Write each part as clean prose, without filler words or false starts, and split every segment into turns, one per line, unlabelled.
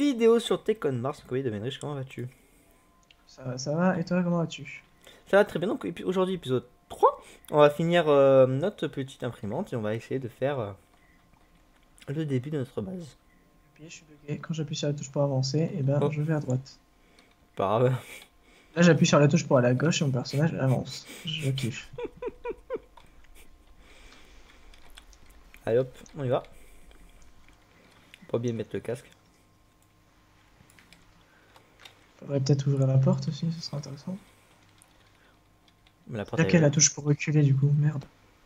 vidéo sur Tekken Mars. Oui, Domenrich, comment vas-tu?
Ça va, et toi, comment vas-tu?
Ça va très bien. Donc, aujourd'hui, épisode 3. On va finir notre petite imprimante et on va essayer de faire le début de notre base.
Je suis bugué. Quand j'appuie sur la touche pour avancer, et ben
Oh,
je vais à droite.
pas grave.
Là, j'appuie sur la touche pour aller à gauche et mon personnage avance. Je kiffe.
Allez hop, on y va. Pas bien mettre le casque.
Faudrait peut-être ouvrir la porte aussi, ce serait intéressant.
Mais la
C'est
porte elle est
laquelle
là.
la touche pour reculer du coup? Merde.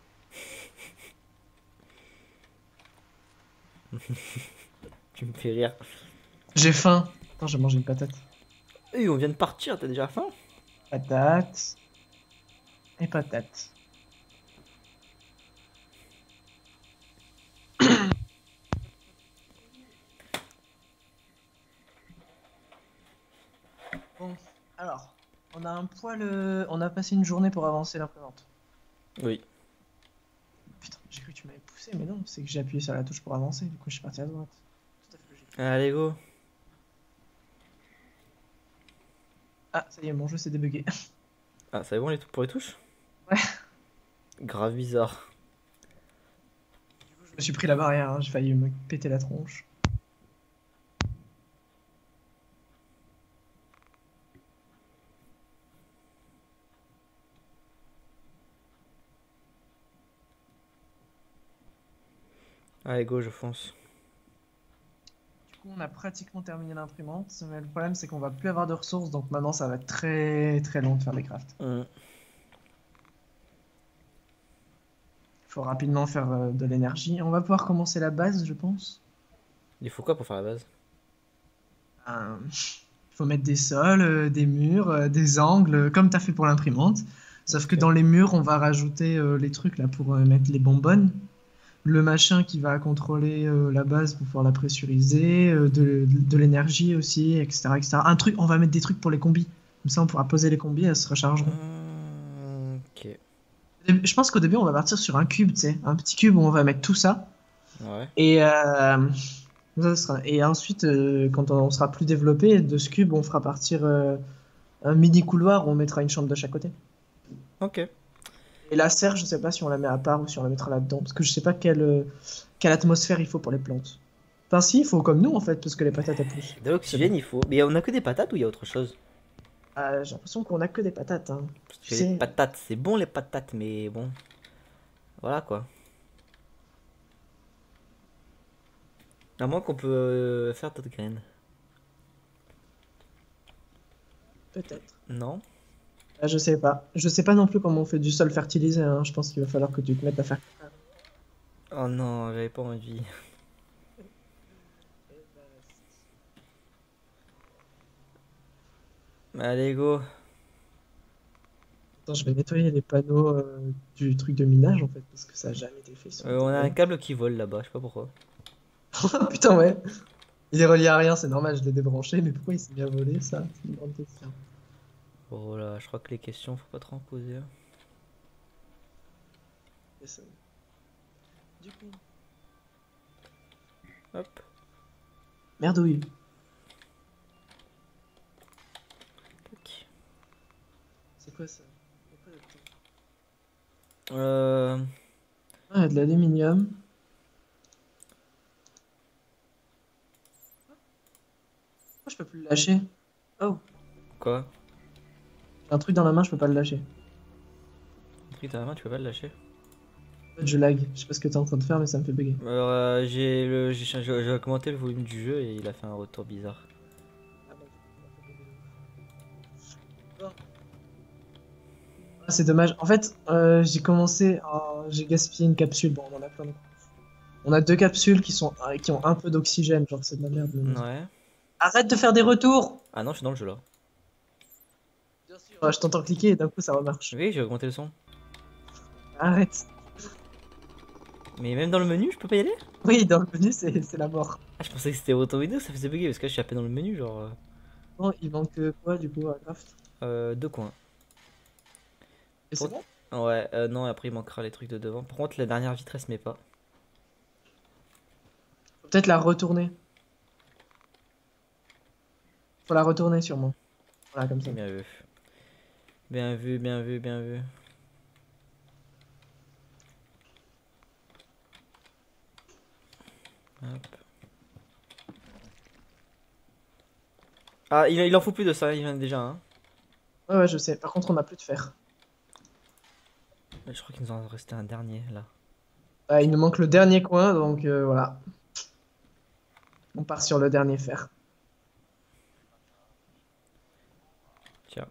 Tu me fais rire.
J'ai faim. Attends, j'ai mangé une patate.
Et on vient de partir, t'as déjà faim?
Patate. Et patate. Bon, alors, on a un poil. On a passé une journée pour avancer l'imprimante.
Oui.
Putain, j'ai cru que tu m'avais poussé, mais non, c'est que j'ai appuyé sur la touche pour avancer, du coup je suis parti à droite. Tout à fait logique.
Allez, go.
Ah, ça y est, mon jeu s'est débugué.
Ah, ça va bon pour les touches?
Ouais.
Grave bizarre.
Je me suis pris la barrière, hein, j'ai failli me péter la tronche.
Allez, go, je fonce.
Du coup, on a pratiquement terminé l'imprimante, mais le problème c'est qu'on va plus avoir de ressources, donc maintenant ça va être très très long de faire des crafts.
Hum.
Il faut rapidement faire de l'énergie. On va pouvoir commencer la base, je pense.
Il faut quoi pour faire la base?
Il faut mettre des sols, des murs, des angles, comme tu as fait pour l'imprimante. Sauf que
Ok.
dans les murs, on va rajouter les trucs là pour mettre les bonbonnes. Le machin qui va contrôler la base pour pouvoir la pressuriser, de l'énergie aussi, etc., etc. Un truc, on va mettre des trucs pour les combis. Comme ça, on pourra poser les combis, elles se rechargeront.
Ok.
Je pense qu'au début, on va partir sur un cube, tu sais, un petit cube où on va mettre tout ça.
Ouais.
Et, et ensuite, quand on sera plus développé, de ce cube, on fera partir un mini couloir où on mettra une chambre de chaque côté.
Ok.
Et la serre, je sais pas si on la met à part ou si on la mettra là-dedans, parce que je sais pas quelle atmosphère il faut pour les plantes. Enfin, si, il faut comme nous en fait, parce que les patates elles poussent.
De
C'est
l'oxygène,
bon.
il faut. Mais on a que des patates ou il y a autre chose?
J'ai l'impression qu'on a que des patates, hein.
Parce
Tu
que les
sais.
patates, c'est bon les patates, mais bon. Voilà quoi. À moins qu'on peut faire d'autres graines.
Peut-être.
Non?
Ah, je sais pas. Je sais pas non plus comment on fait du sol fertilisé, hein. Je pense qu'il va falloir que tu te mettes à faire.
Oh non, j'avais pas envie. Allez, go.
Attends, je vais nettoyer les panneaux du truc de minage en fait, parce que ça a jamais été fait sur
On a un
Internet.
câble qui vole là-bas, je sais pas pourquoi.
Putain, ouais. Il est relié à rien, c'est normal, je l'ai débranché, mais pourquoi il s'est bien volé ça? C'est une grande question.
Oh là, je crois que les questions, faut pas trop en poser, hein.
Et ça- Du coup.
Hop.
Merdouille.
Tac.
C'est quoi ça? C'est quoi là-dedans?
Euh...
Ah, il y a de l'aluminium. Pourquoi je peux plus le lâcher? Oh,
Quoi?
j'ai un truc dans la main, je peux pas le lâcher.
Un truc dans la main, tu peux pas le lâcher.
En fait, je lag. Je sais pas ce que t'es en train de faire, mais ça me fait bugger.
J'ai augmenté le volume du jeu et il a fait un retour bizarre.
Ah, bah, du coup, ça fait bugger de ouf. Bon. Ah, c'est dommage. En fait, j'ai gaspillé une capsule. Bon, on en a plein. On a deux capsules qui ont un peu d'oxygène. Genre, c'est de la merde. Mais...
Ouais.
Arrête de faire des retours!
Ah non, je suis dans le jeu là.
Bien sûr. Je t'entends cliquer et d'un coup, ça remarche.
Oui, j'ai augmenté le son.
Arrête.
Mais même dans le menu, je peux pas y aller?
Oui, dans le menu, c'est la mort.
Ah, je pensais que c'était auto vidéo, ça faisait bugger parce que là, je suis à peine dans le menu, genre.
Bon, il manque quoi, du coup, à craft?
Deux coins.
Et c'est
Pour-
bon?
Ouais, non, après il manquera les trucs de devant. Par contre, la dernière vitre elle se met pas.
Faut peut-être la retourner. Faut la retourner sûrement. Voilà, comme ça.
Bien vu. Bien vu, bien vu, bien vu. Hop. Ah, il en faut plus de ça, il y en a déjà un.
Ouais, ouais, je sais. Par contre, on a plus de fer.
Je crois qu'il nous en restait un dernier là.
Il nous manque le dernier coin, donc voilà. On part sur le dernier fer.
Tiens.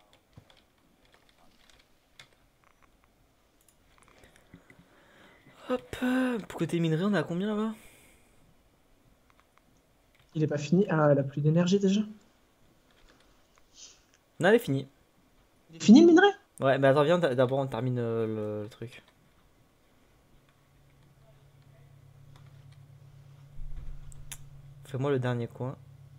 Hop. Côté minerai, on est à combien là-bas?
Il est pas fini. Ah, elle a plus d'énergie déjà.
Non, elle est finie.
Il est fini le minerai?
Ouais, mais attends, viens, d'abord on termine le truc. Fais-moi le dernier coin.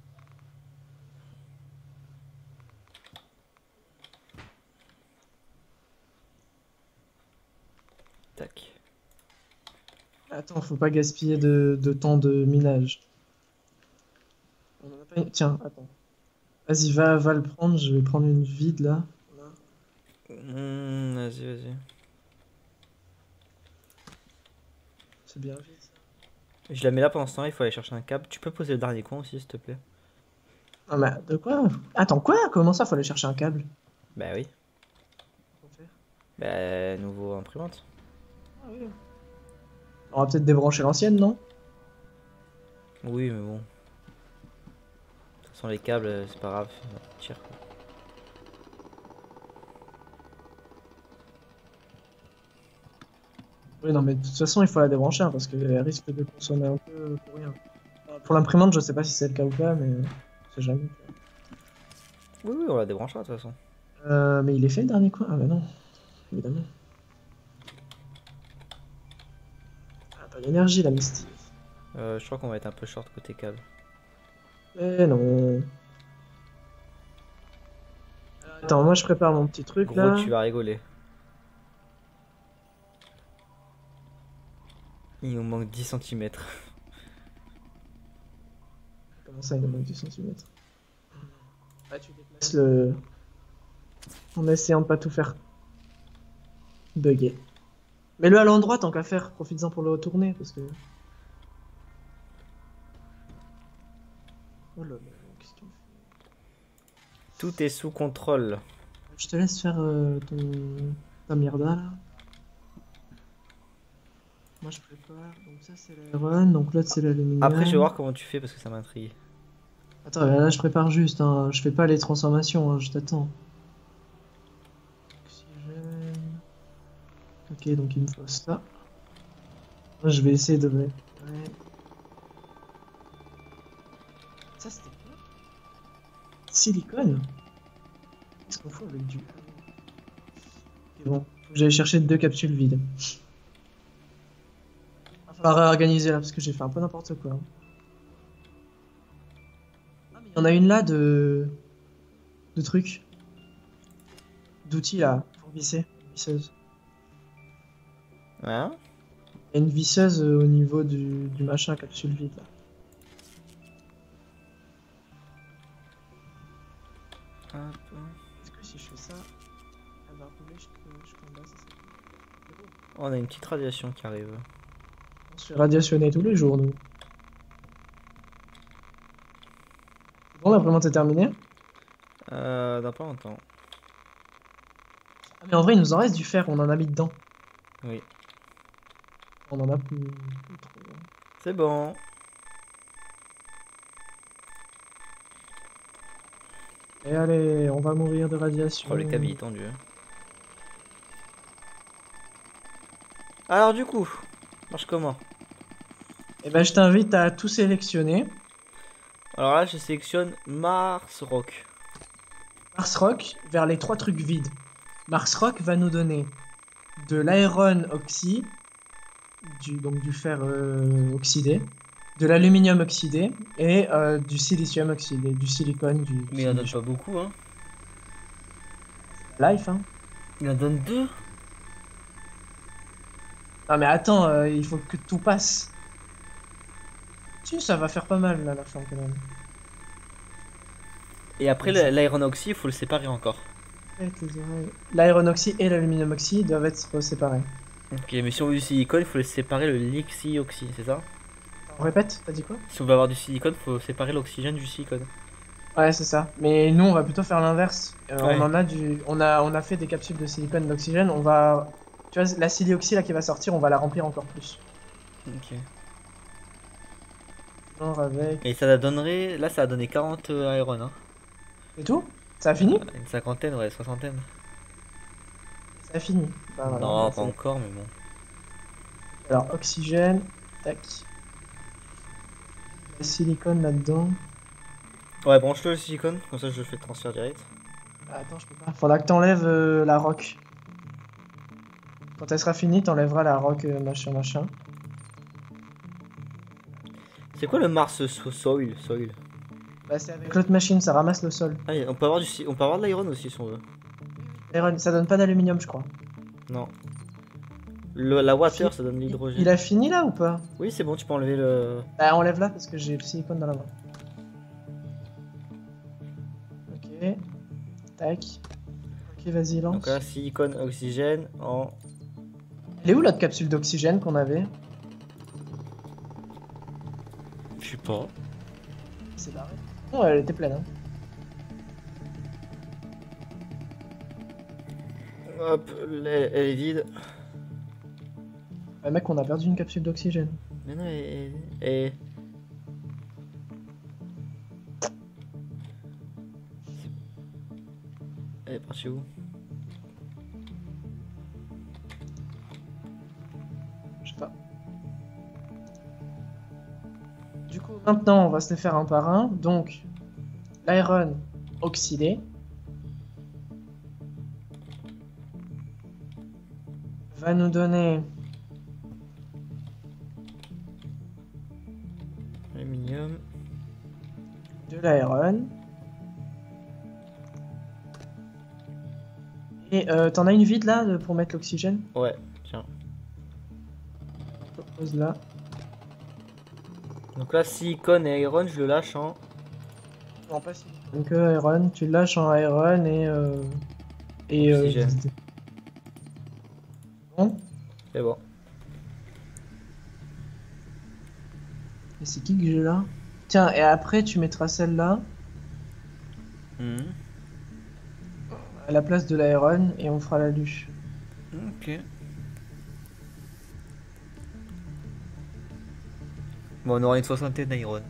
Tac.
Attends, faut pas gaspiller de temps de minage. On en a pas... Tiens, attends. Vas-y, va le prendre. Je vais prendre une vide là.
Vas-y, vas-y.
C'est bien vide ça.
Je la mets là pendant ce temps, il faut aller chercher un câble. Tu peux poser le dernier coin aussi, s'il te plaît?
Ah, mais de quoi? Attends, quoi? Comment ça, faut aller chercher un câble?
Bah oui.
Faut faire.
Bah, nouveau imprimante.
Ah oui. On va peut-être débrancher l'ancienne, non?
Oui, mais bon. De toute façon, les câbles, c'est pas grave. Tire quoi.
Oui, non, mais de toute façon, il faut la débrancher hein, parce qu'elle risque de consommer un peu pour rien. Pour l'imprimante, je sais pas si c'est le cas ou pas, mais c'est jamais.
Oui, oui, on la débranchera de toute façon.
Mais il est fait le dernier coin? Ah, bah non, évidemment. Ah, pas d'énergie, la Misty.
Je crois qu'on va être un peu short côté câble.
Eh non. Attends, moi je prépare mon petit truc
Gros,
là.
tu vas rigoler. Il nous manque 10 centimètres.
Comment ça, il nous manque 10 centimètres? Ah, tu déplaces le. En essayant de pas tout faire bugger. Mets-le à l'endroit tant qu'à faire, profites-en pour le retourner parce que. Oh là là, qu'est-ce que tu me fais?
Tout est sous contrôle.
Je te laisse faire ta mierda là. Moi je prépare, donc ça c'est l'iron, donc l'autre c'est l'aluminium.
Après, je vais voir comment tu fais parce que ça m'intrigue.
Attends, là je prépare juste, hein. Je fais pas les transformations, hein. Je t'attends. Oxygène. Ok, donc il me faut ça. Moi je vais essayer de mettre. Ouais. Ça c'était quoi? Silicone? Qu'est-ce qu'on fout avec du. Ok, bon, faut que j'aille chercher 2 capsules vides. Va falloir réorganiser là parce que j'ai fait un peu n'importe quoi. Ah, mais il y en a une là de trucs. D'outils là, pour visser. Une visseuse.
Hein?
Il y a une visseuse au niveau du machin capsule vide là.
Hop.
Est-ce que si je fais ça, elle va rouler jusqu'en bas, ça c'est bon.
Oh, on a une petite radiation qui arrive.
On se fait radiationner tous les jours nous. Bon, l'imprimante est terminée.
Dans pas longtemps.
Ah, mais en vrai, il nous en reste du fer, on en a mis dedans.
Oui.
On en a plus trop.
C'est bon.
Et allez, on va mourir de radiation.
Oh, le câble il est tendu. Hein. Alors, du coup, marche comment?
Et ben, je t'invite à tout sélectionner.
Alors là, je sélectionne Mars Rock.
Mars Rock vers les 3 trucs vides. Mars Rock va nous donner de l'iron oxy, donc du fer oxydé, de l'aluminium oxydé et du silicium oxydé, du silicone, du.
Mais il en donne pas beaucoup, hein.
Life, hein.
Il en donne 2.
Non mais attends, il faut que tout passe. Si, ça va faire pas mal là, la fin quand même.
Et après,
Exact.
l'iron oxy, il faut le séparer encore.
L'iron oxy et l'aluminium oxy doivent être séparés.
Ok, mais si on veut du silicone, il faut le séparer le lixi oxy, c'est ça?
On répète, t'as dit quoi?
Si on veut avoir du silicone, il faut séparer l'oxygène du silicone.
Ouais, c'est ça. Mais nous, on va plutôt faire l'inverse. On
Ouais.
en a on a fait des capsules de silicone d'oxygène. On va, tu vois, la silioxy là qui va sortir, on va la remplir encore plus.
Ok.
Genre avec.
Et ça donnerait. Là, ça a donné 40 iron, hein.
C'est tout? Ça a fini?
Une cinquantaine, ouais, soixantaine.
Ça a fini. Bah voilà, bah,
Non, pas
c'est bon.
encore, mais bon.
Alors, oxygène, tac. La silicone là-dedans.
Ouais, branche-le le silicone, comme ça je le fais le transfert direct.
Ah, attends, je peux pas. Faudra que t'enlèves la rock. Quand elle sera finie, t'enlèveras la rock machin machin.
C'est quoi le Mars Soil?
Bah, c'est avec l'autre machine, ça ramasse le sol.
Ah, on peut avoir on peut avoir de l'iron aussi si on veut.
Iron, ça donne pas d'aluminium, je crois.
Non. La water, ça donne de l'hydrogène.
Il a fini là ou pas?
Oui, c'est bon, tu peux enlever le.
Bah, enlève-la parce que j'ai le silicone dans la main. Ok. Tac. Ok, vas-y, lance.
Donc là, silicone, oxygène en.
Elle est où l'autre capsule d'oxygène qu'on avait?
Je sais pas.
C'est barré. Non, elle était pleine. Hein.
Hop, elle est vide.
Bah, mec, on a perdu une capsule d'oxygène.
Mais non, elle est partie où?
Je sais pas. Du coup, maintenant, on va se les faire un par un. Donc, l'iron oxydé va nous donner
Aluminium.
de l'iron. Et t'en as une vide là pour mettre l'oxygène?
Ouais, tiens.
Pose là.
Donc là, silicone et iron, je le lâche en.
Non, pas si. Donc iron, tu le lâches en iron et
Oxygène.
vide. Bon.
C'est bon.
Et c'est qui que j'ai là? Tiens, et après tu mettras celle-là
Mhm.
à la place de l'iron et on fera la luche.
Ok. Bon, on aura une soixantaine d'iron.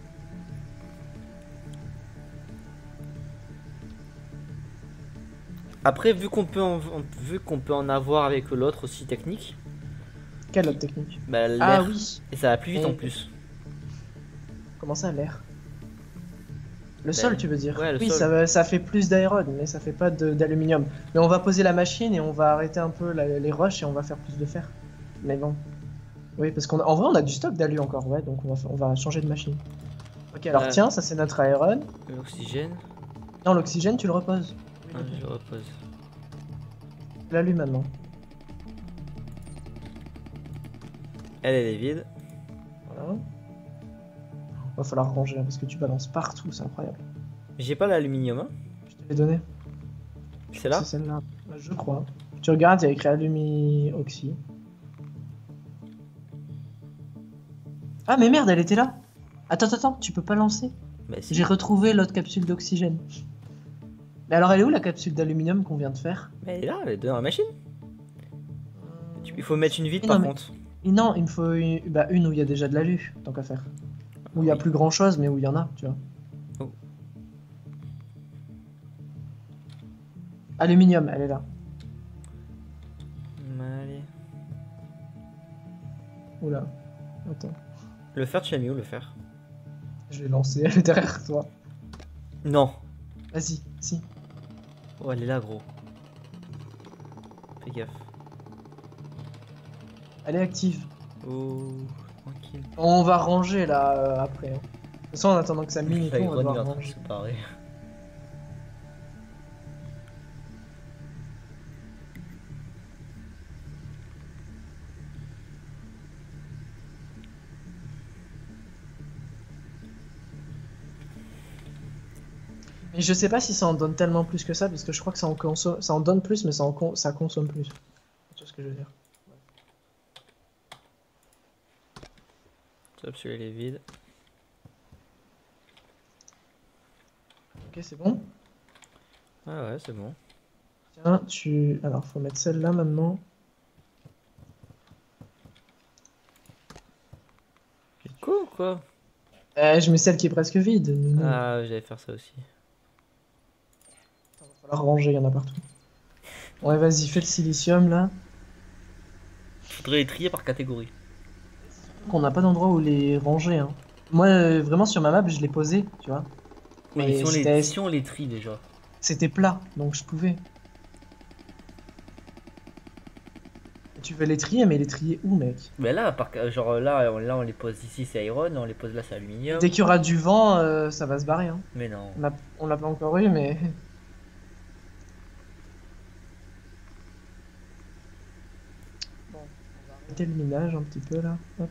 Après, vu qu'on peut en avoir avec l'autre aussi technique,
Quelle autre technique?
bah
Ah
l'air.
oui.
Et ça va plus vite en
Et-
plus.
Comment ça, l'air? Le
Ben,
sol, tu veux dire?
ouais, le
Oui,
sol.
ça fait plus d'iron, mais ça fait pas d'aluminium. Mais on va poser la machine et on va arrêter un peu les rushs et on va faire plus de fer. Mais bon. Oui, parce qu'en vrai, on a du stock d'alu encore, ouais, donc on va changer de machine. Ok, alors tiens, ça c'est notre iron.
L'oxygène.
Non, l'oxygène, tu le reposes. Oui,
Ah, je le repose.
l'alu maintenant.
Elle est vide.
Voilà. Va falloir ranger hein, parce que tu balances partout, c'est incroyable.
J'ai pas l'aluminium, hein.
Je te l'ai donné.
C'est là?
C'est celle-là. Je crois. Tu regardes, il y a écrit alumi-oxy. Ah mais merde, elle était là. Attends, tu peux pas lancer.
Bah si.
J'ai retrouvé l'autre capsule d'oxygène. Mais alors elle est où la capsule d'aluminium qu'on vient de faire?
Bah, elle est là, elle est dans la machine. Il faut mettre une vide
Mais
par
non, mais-
contre.
Et non, il me faut une où il y a déjà de l'alu, tant qu'à faire. Où il y a
Oui.
plus grand chose, mais où il y en a, tu vois.
Oh.
Aluminium, elle est là.
Allez.
Oula. Attends.
Le fer, tu l'as mis où le fer?
Je l'ai lancé, elle est derrière toi.
Non.
Vas-y, si.
Oh, elle est là, gros. Fais gaffe.
Elle est active.
Oh, tranquille.
On va ranger là après. Hein. De toute façon, en attendant que ça mine et tout, on va
L'iron, il est
devoir
en train de
ranger.
se barrer.
Mais Et je sais pas si ça en donne tellement plus que ça, parce que je crois que ça en consomme, ça en donne plus, mais ça consomme plus. Tu vois ce que je veux dire?
Top, celui-là il est vide.
Ok, c'est bon.
Ah ouais, c'est bon.
Tiens, alors faut mettre celle-là maintenant.
C'est cool quoi.
Je mets celle qui est presque vide.
Ah, j'allais faire ça aussi.
Il va falloir ranger, il y en a partout. Ouais, vas-y, fais le silicium là.
Faudrait les trier par catégorie.
Qu'on n'a pas d'endroit où les ranger, hein. Moi, vraiment sur ma map, je l'ai posé, tu vois.
Oui, mais
Mais c'était
si on les trie déjà.
c'était plat, donc je pouvais. Et tu veux les trier, mais les trier où, mec?
Mais là, genre là on les pose ici, c'est iron, là on les pose là, c'est
Et
aluminium.
dès qu'il y aura du vent, ça va se barrer, hein.
Mais non.
On l'a pas encore eu, mais. Bon, on va arrêter le minage un petit peu là. Hop.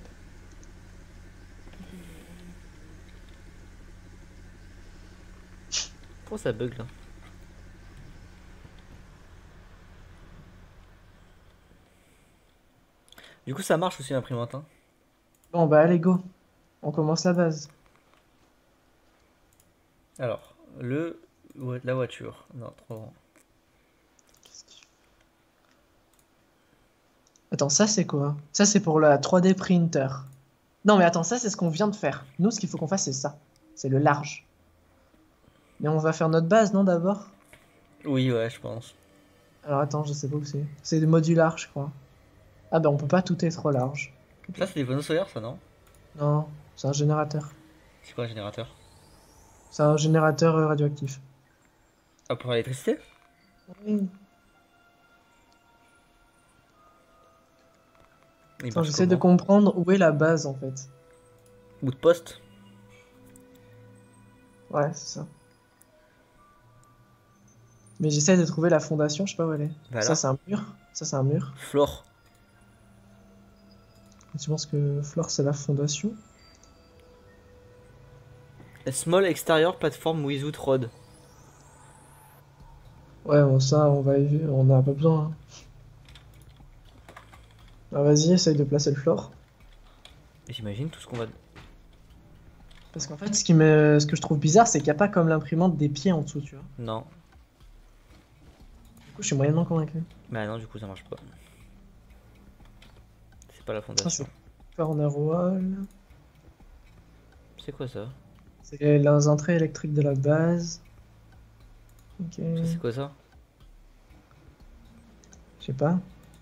Pourquoi ça bug là? Du coup, ça marche aussi l'imprimante. Hein.
Bon, bah allez, go. On commence la base.
Alors, la voiture. Non, trop grand.
Attends, ça c'est quoi? Ça c'est pour la 3D printer. Non, mais attends, ça c'est ce qu'on vient de faire. Nous, ce qu'il faut qu'on fasse, c'est ça. C'est le large. Mais on va faire notre base, non, d'abord?
Oui, ouais, je pense.
Alors attends, je sais pas où c'est. C'est des modular, je crois. Ah bah on peut pas tout être trop large.
Ça, c'est des panneaux solaires, ça, non?
Non, c'est un générateur.
C'est quoi un générateur?
C'est un générateur radioactif.
Ah, pour l'électricité?
Oui.
Il
Attends,
marche
j'essaie de
comment?
comprendre où est la base en fait.
Bout de poste?
Ouais, c'est ça. Mais j'essaie de trouver la fondation, je sais pas où elle est.
Bah
Ça
là.
c'est un mur. Ça c'est un mur.
Floor.
Tu penses que Flore c'est la fondation?
A small exterior platform without rod.
Ouais, bon, ça on a pas besoin, hein. Alors vas-y, essaye de placer le Flore.
J'imagine tout ce qu'on va.
Parce qu'en fait, ce que je trouve bizarre, c'est qu'il n'y a pas comme l'imprimante des pieds en dessous, tu vois.
Non.
Du coup, je suis moyennement convaincu.
Bah non, du coup, ça marche pas. C'est pas la
Ça,
fondation.
c'est corner wall.
C'est quoi ça?
C'est les entrées électriques de la base. Ok.
Ça, c'est quoi ça?
Je sais pas.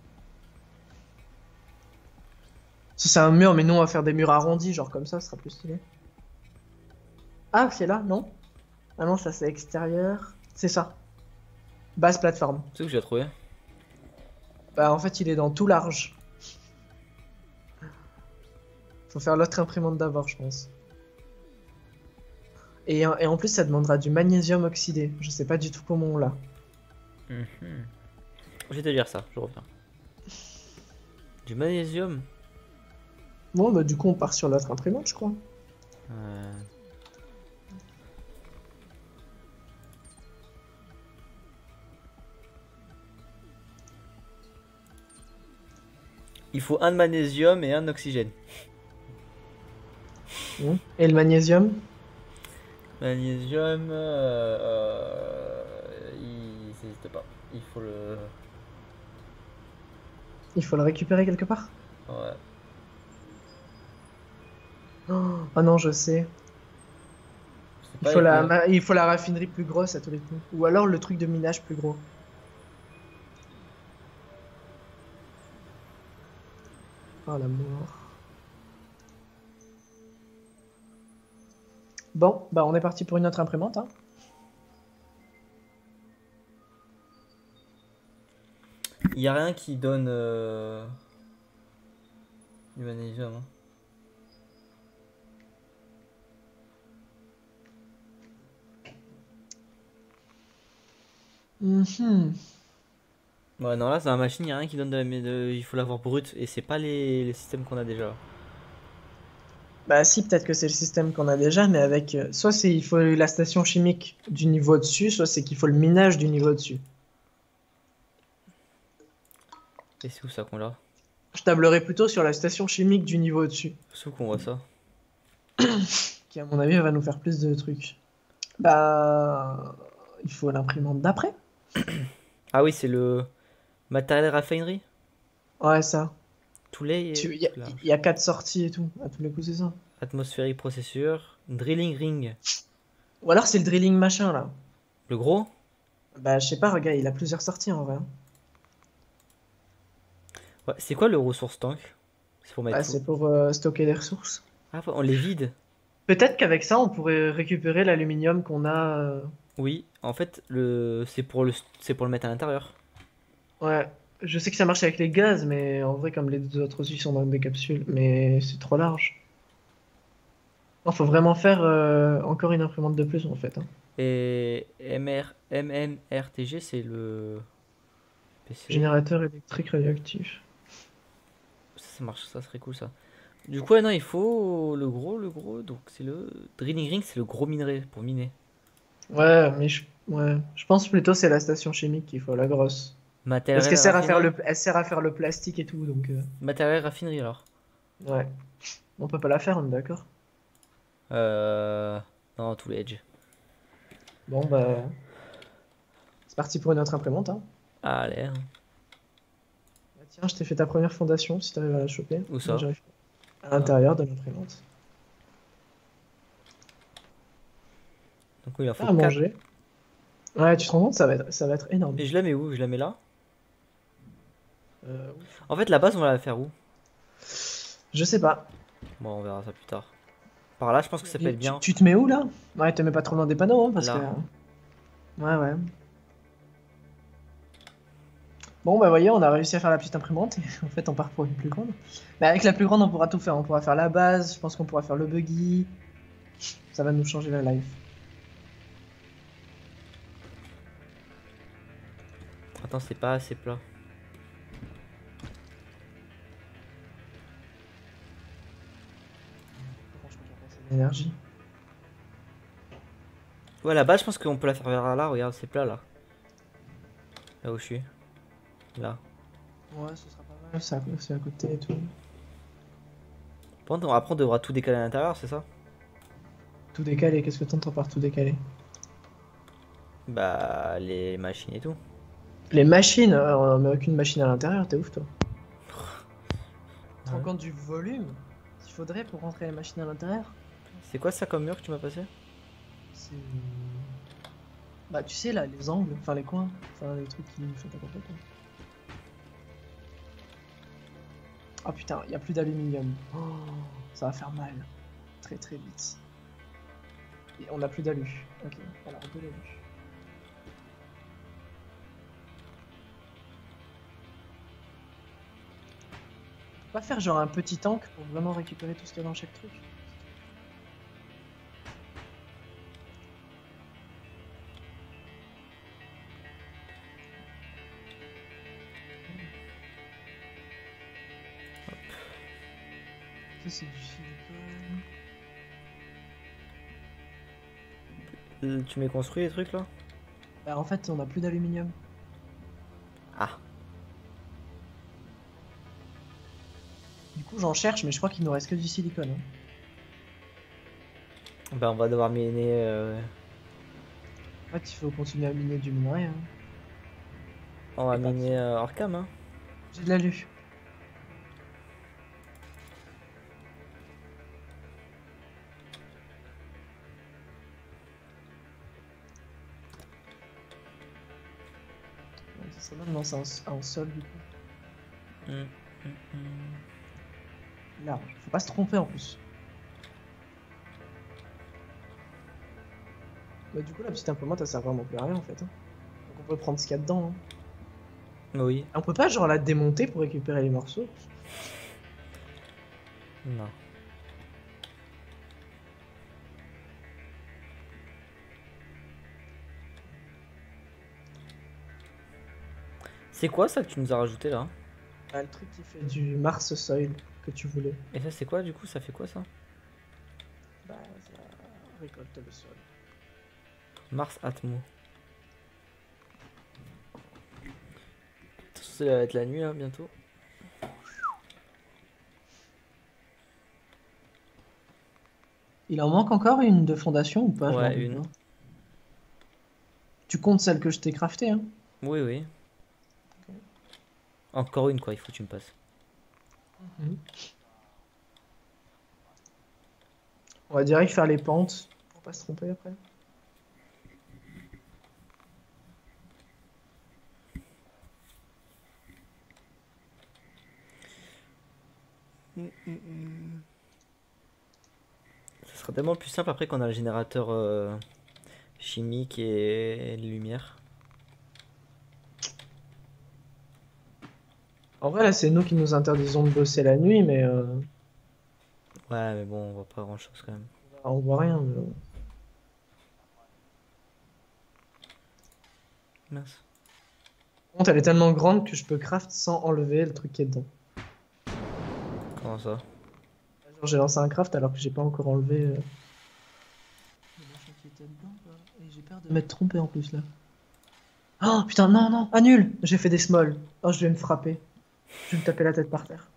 Ça, c'est un mur, mais nous, on va faire des murs arrondis, genre comme ça, ce sera plus stylé. Ah, c'est là, non? Ah non, ça, c'est extérieur. C'est ça. Base plateforme.
C'est où je l'ai trouvé?
Bah, en fait, il est dans tout large. Faut faire l'autre imprimante d'abord, je pense. Et en plus, ça demandera du magnésium oxydé. Je sais pas du tout comment on l'a.
Je vais te dire ça, je reviens. Du magnésium?
Bon, bah, du coup, on part sur l'autre imprimante, je crois.
Il faut un de magnésium et un d'oxygène.
Et le magnésium?
Magnésium, il n'existe pas. Il faut le.
Il faut le récupérer quelque part?
Ouais.
Oh non, je sais.
C'est pas les couleurs.
Il faut la raffinerie plus grosse à tous les coups. Ou alors le truc de minage plus gros. Oh la mort. Bon, bah on est parti pour une autre imprimante, hein.
Il y a rien qui donne du magnésium. Hein.
Mhm.
Ouais, non, là, c'est la machine, il y a rien qui donne il faut l'avoir brute. Et c'est pas les systèmes qu'on a déjà.
Bah si, peut-être que c'est le système qu'on a déjà, mais avec... soit c'est il faut la station chimique du niveau au-dessus, soit c'est qu'il faut le minage du niveau au-dessus.
Et c'est où ça qu'on l'a?
Je tablerai plutôt sur la station chimique du niveau au-dessus,
C'est où qu'on voit ça?
qui à mon avis va nous faire plus de trucs. Bah... Il faut l'imprimante d'après.
Ah oui, c'est le matériel raffinerie.
Ouais, ça.
Tout les
Il y,
tout
y a
large.
4 sorties et tout. À tous les coups, c'est ça.
Atmosphérique processeur. Drilling ring.
Ou alors c'est le drilling machin, là.
Le gros?
Bah je sais pas, regarde, il a plusieurs sorties en vrai.
Ouais, c'est quoi le ressource tank? C'est pour
Bah
mettre où?
c'est pour stocker des ressources.
Ah, on les vide.
Peut-être qu'avec ça, on pourrait récupérer l'aluminium qu'on a.
Oui, en fait, c'est pour le mettre à l'intérieur.
Ouais, je sais que ça marche avec les gaz, mais en vrai, comme les deux autres aussi sont dans des capsules, mais c'est trop large. Il faut vraiment faire encore une imprimante de plus en fait, hein.
Et MMRTG, c'est le PC.
Générateur électrique radioactif.
Ça marche, ça serait cool ça. Du coup, ouais, non, il faut le gros. Donc, c'est le drilling ring, c'est le gros minerai pour miner.
Ouais, je pense plutôt c'est la station chimique qu'il faut, la grosse. Parce
Matériel
qu'elle sert à faire
raffinerie.
elle sert à faire le plastique et tout, donc
Matériel raffinerie alors.
ouais. On peut pas la faire, on est d'accord.
Euh... Non, tout l'edge.
Bon bah, c'est parti pour une autre imprimante, hein.
Allez, hein.
Bah, tiens, je t'ai fait ta première fondation, si t'arrives à la choper.
Où
Moi,
ça?
j'arrive à
Ah.
l'intérieur de l'imprimante.
Donc, oui, il en faut
Ah, à
4.
manger. Ouais, tu te rends compte, ça va être énorme.
Et je la mets où? Je la mets là?
Ouf.
En fait, la base, on va la faire où?
Je sais pas.
Bon, on verra ça plus tard. Par là, je pense que ça peut
Et
être bien.
tu te mets où là? Ouais, te mets pas trop loin des panneaux, hein, parce que.
Là.
Ouais, ouais. Bon, bah, voyez, on a réussi à faire la petite imprimante, et en fait, on part pour une plus grande. Mais avec la plus grande, on pourra tout faire. On pourra faire la base, je pense qu'on pourra faire le buggy. Ça va nous changer la life.
Attends, c'est pas assez plat.
Je crois qu'il y a pas assez d'énergie.
Ouais, la base, je pense qu'on peut la faire vers là. Regarde, c'est plat là. Là où je suis. Là.
Ouais, ce sera pas mal, ça, c'est à côté et tout.
Après, on devra tout décaler à l'intérieur, c'est ça?
Tout décalé, qu'est-ce que t'entends par tout décalé?
Bah, les machines et tout.
Les machines, on met aucune machine à l'intérieur, t'es ouf toi. Tu te rends
Ouais.
compte du volume qu'il faudrait pour rentrer les machines à l'intérieur?
C'est quoi ça comme mur que tu m'as passé?
C'est. Bah, tu sais là, les angles, enfin les coins, enfin les trucs qui font ta complète. Oh putain, il y a plus d'aluminium. Oh, ça va faire mal. Très très vite. Et on a plus d'alu. Ok, alors de l'alu. On peut pas faire genre un petit tank pour vraiment récupérer tout ce qu'il y a dans chaque truc? Ça c'est du silicone.
Tu m'as construit les trucs là?
Bah en fait on a plus d'aluminium.
Ah.
Du coup j'en cherche mais je crois qu'il nous reste que du silicone, hein.
Bah, on va devoir miner.
En fait il faut continuer à miner du minerai, hein.
On va
Et pas de
miner hors cam, hein.
J'ai de l'alu. Ouais, ça serait bien de lancer un sol du coup.
Hum, hum, hum.
Large. Faut pas se tromper en plus. Bah du coup la petite imprimante elle sert vraiment plus à rien en fait, hein. Donc on peut prendre ce qu'il y a dedans, hein.
Oui.
On peut pas genre la démonter pour récupérer les morceaux?
Non. C'est quoi ça que tu nous as rajouté là?
Ah, le truc qui fait du Mars Soil que tu voulais.
Et ça, c'est quoi du coup? Ça fait quoi ça?
Bah, ça récolte le sol.
Mars Atmo. Ça va être la nuit, hein, bientôt.
Il en manque encore une de fondation ou pas? Je m'en
Ouais,
rappelle
une.
pas. Tu comptes celle que je t'ai craftée, hein?
Oui, oui. Encore une, quoi, il faut que tu me passes.
Mhm. On va direct faire les pentes pour pas se tromper après.
Ça sera tellement plus simple après qu'on a le générateur chimique et lumière.
En vrai, là, c'est nous qui nous interdisons de bosser la nuit, mais
Ouais, mais bon, on voit pas grand chose quand même.
on voit rien. Mais bon.
Mince.
Par contre, elle est tellement grande que je peux craft sans enlever le truc qui est dedans.
Comment ça?
Genre, j'ai lancé un craft alors que j'ai pas encore enlevé le machin qui était dedans, quoi. Et j'ai peur de m'être trompé en plus là. Oh putain, non, non, annule! J'ai fait des smalls. Oh, je vais me frapper. Je vais me taper la tête par terre.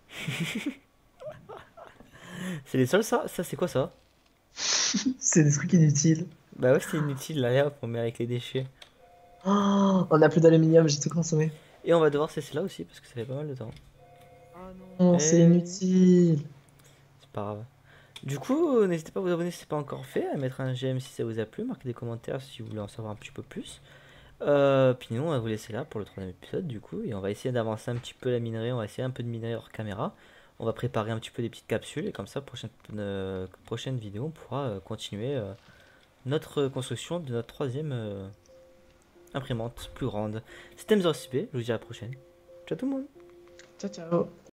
C'est les sols, ça? Ça, c'est quoi ça?
C'est des trucs inutiles.
Bah ouais, c'est inutile, là, hop, on met avec les déchets.
Oh, on a plus d'aluminium, j'ai tout consommé.
Et on va devoir cesser là aussi, parce que ça fait pas mal de temps.
Ah non, c'est
Et
inutile.
c'est pas grave. Du coup, n'hésitez pas à vous abonner si c'est pas encore fait, à mettre un j'aime si ça vous a plu, marquer des commentaires si vous voulez en savoir un petit peu plus. Puis nous, on va vous laisser là pour le troisième épisode, du coup, et on va essayer d'avancer un petit peu la minerie, on va essayer un peu de minerie hors caméra. On va préparer un petit peu des petites capsules, et comme ça, prochaine vidéo, on pourra continuer notre construction de notre troisième imprimante plus grande. C'était MZORCB, je vous dis à la prochaine. Ciao tout le monde!
Ciao, ciao.